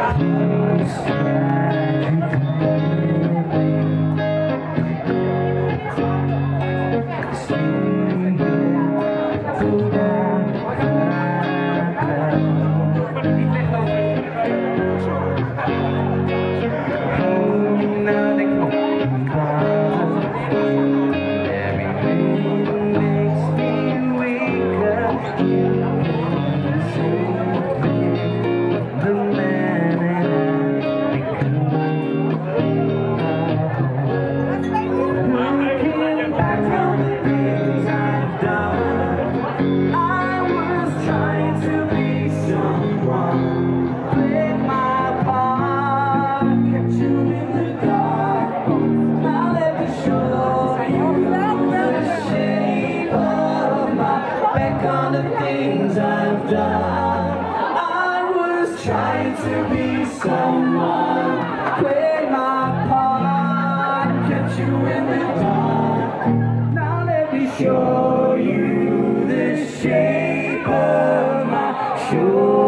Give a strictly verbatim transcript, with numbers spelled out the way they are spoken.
Trying to be someone, play my part, get you in the dark. Now let me show you the shape of my shore.